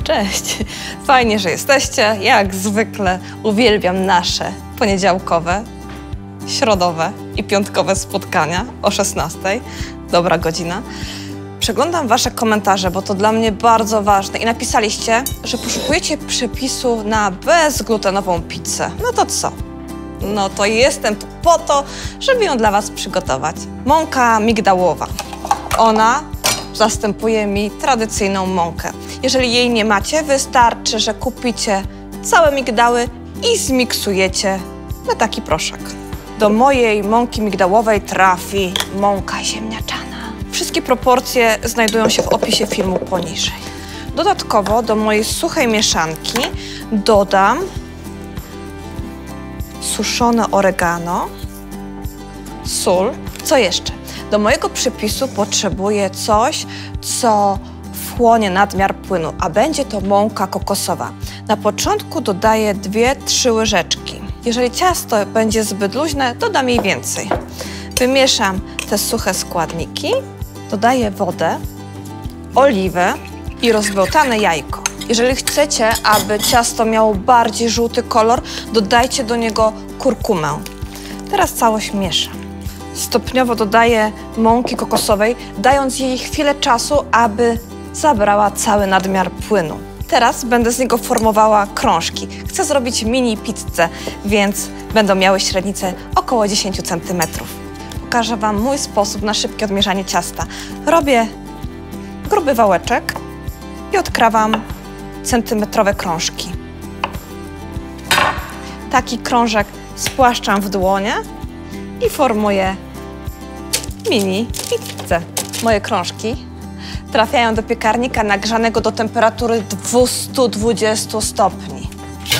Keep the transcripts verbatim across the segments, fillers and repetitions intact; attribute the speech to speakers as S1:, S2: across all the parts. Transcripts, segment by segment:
S1: Cześć! Fajnie, że jesteście. Jak zwykle uwielbiam nasze poniedziałkowe, środowe i piątkowe spotkania o szesnastej. Dobra godzina. Przeglądam wasze komentarze, bo to dla mnie bardzo ważne. I napisaliście, że poszukujecie przepisu na bezglutenową pizzę. No to co? No to jestem tu po to, żeby ją dla was przygotować. Mąka migdałowa. Ona zastępuje mi tradycyjną mąkę. Jeżeli jej nie macie, wystarczy, że kupicie całe migdały i zmiksujecie na taki proszek. Do mojej mąki migdałowej trafi mąka ziemniaczana. Wszystkie proporcje znajdują się w opisie filmu poniżej. Dodatkowo do mojej suchej mieszanki dodam suszone oregano, sól. Co jeszcze? Do mojego przepisu potrzebuję coś, co wchłonie nadmiar płynu, a będzie to mąka kokosowa. Na początku dodaję dwie trzy łyżeczki. Jeżeli ciasto będzie zbyt luźne, dodam jej więcej. Wymieszam te suche składniki, dodaję wodę, oliwę i rozbełtane jajko. Jeżeli chcecie, aby ciasto miało bardziej żółty kolor, dodajcie do niego kurkumę. Teraz całość mieszam. Stopniowo dodaję mąki kokosowej, dając jej chwilę czasu, aby zabrała cały nadmiar płynu. Teraz będę z niego formowała krążki. Chcę zrobić mini pizzę, więc będą miały średnicę około dziesięć centymetrów. Pokażę wam mój sposób na szybkie odmierzanie ciasta. Robię gruby wałeczek i odkrawam centymetrowe krążki. Taki krążek spłaszczam w dłonie i formuję mini pizzę. Moje krążki trafiają do piekarnika nagrzanego do temperatury dwieście dwadzieścia stopni.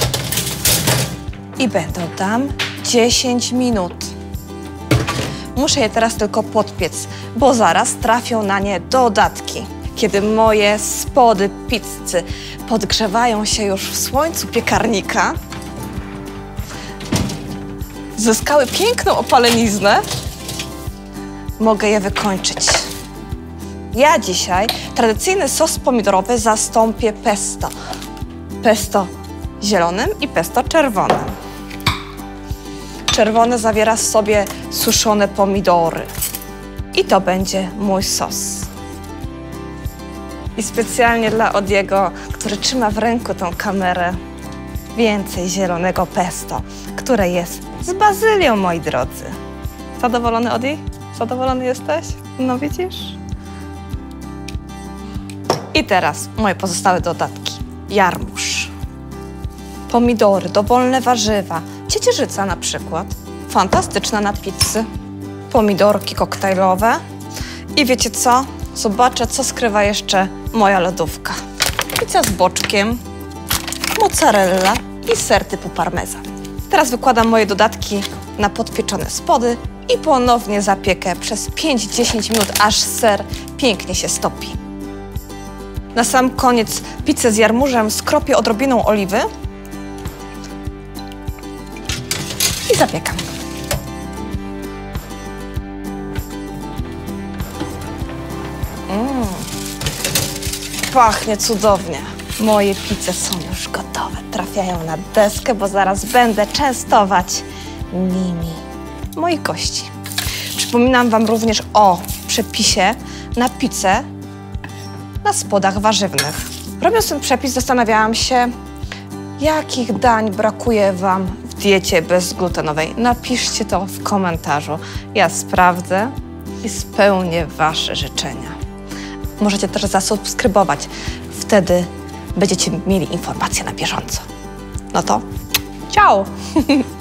S1: I będą tam dziesięć minut. Muszę je teraz tylko podpiec, bo zaraz trafią na nie dodatki. Kiedy moje spody pizzy podgrzewają się już w słońcu piekarnika, zyskały piękną opaleniznę, mogę je wykończyć. Ja dzisiaj tradycyjny sos pomidorowy zastąpię pesto. Pesto zielonym i pesto czerwonym. Czerwone zawiera w sobie suszone pomidory. I to będzie mój sos. I specjalnie dla Odiego, który trzyma w ręku tą kamerę, więcej zielonego pesto, które jest z bazylią, moi drodzy. Zadowolony, Odi? Zadowolony jesteś? No widzisz? I teraz moje pozostałe dodatki. Jarmuż, pomidory, dowolne warzywa, ciecierzyca na przykład, fantastyczna na pizzy, pomidorki koktajlowe i wiecie co? Zobaczę, co skrywa jeszcze moja lodówka. Pizza z boczkiem, mozzarella i ser typu parmezan. Teraz wykładam moje dodatki na podpieczone spody i ponownie zapiekę przez pięć do dziesięciu minut, aż ser pięknie się stopi. Na sam koniec pizzę z jarmużem skropię odrobiną oliwy i zapiekam. Mm. Pachnie cudownie. Moje pizze są już gotowe. Trafiają na deskę, bo zaraz będę częstować nimi moich gości. Przypominam wam również o przepisie na pizzę na spodach warzywnych. Robiąc ten przepis, zastanawiałam się, jakich dań brakuje wam w diecie bezglutenowej. Napiszcie to w komentarzu. Ja sprawdzę i spełnię wasze życzenia. Możecie też zasubskrybować. Wtedy będziecie mieli informacje na bieżąco. No to ciao!